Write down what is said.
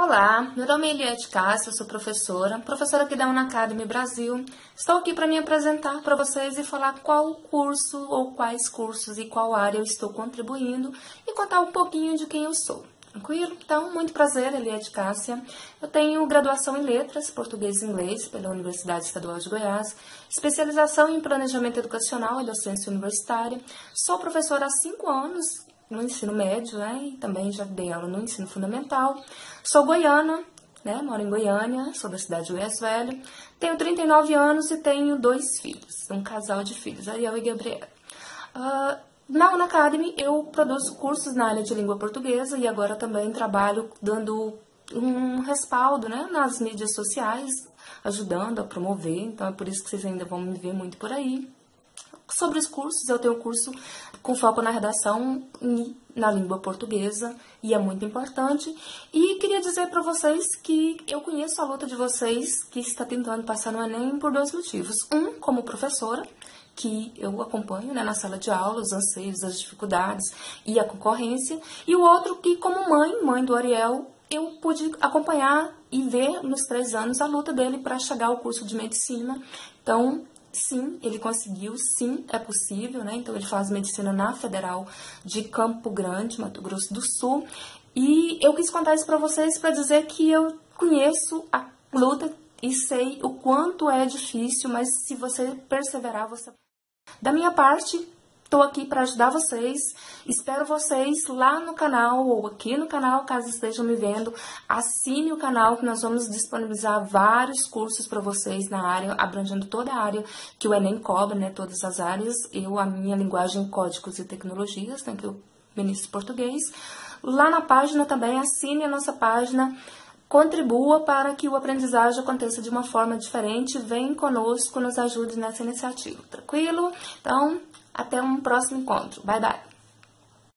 Olá, meu nome é Eliette Cássia, eu sou professora aqui da Unacademy Brasil. Estou aqui para me apresentar para vocês e falar qual curso ou quais cursos e qual área eu estou contribuindo e contar um pouquinho de quem eu sou. Tranquilo? Então, muito prazer, Eliette Cássia. Eu tenho graduação em Letras, Português e Inglês pela Universidade Estadual de Goiás, especialização em Planejamento Educacional e Docência Universitária. Sou professora há 5 anos no ensino médio, né? E também já dei aula no ensino fundamental. Sou goiana, né? Moro em Goiânia, sou da cidade de Goiás Velho. Tenho 39 anos e tenho 2 filhos, um casal de filhos, Ariel e Gabriela. Na Unacademy eu produzo cursos na área de língua portuguesa e agora também trabalho dando um respaldo, né, nas mídias sociais, ajudando a promover, então é por isso que vocês ainda vão me ver muito por aí. Sobre os cursos, eu tenho curso com foco na redação e na língua portuguesa, e é muito importante. E queria dizer para vocês que eu conheço a luta de vocês que está tentando passar no Enem por 2 motivos. Um, como professora, que eu acompanho, né, na sala de aula, os anseios, as dificuldades e a concorrência. E o outro que, como mãe do Ariel, eu pude acompanhar e ver nos 3 anos a luta dele para chegar ao curso de medicina. Então, sim, ele conseguiu, sim, é possível, né? Então, ele faz medicina na Federal de Campo Grande, Mato Grosso do Sul. E eu quis contar isso para vocês para dizer que eu conheço a luta e sei o quanto é difícil, mas se você perseverar, você... Da minha parte, estou aqui para ajudar vocês. Espero vocês lá no canal ou aqui no canal, caso estejam me vendo. Assine o canal que nós vamos disponibilizar vários cursos para vocês na área, abrangendo toda a área que o Enem cobra, né? Todas as áreas. A minha linguagem, códigos e tecnologias, né, que eu ministro português. Lá na página também, assine a nossa página. Contribua para que o aprendizagem aconteça de uma forma diferente. Vem conosco, nos ajude nessa iniciativa. Tranquilo? Então, até um próximo encontro. Bye, bye!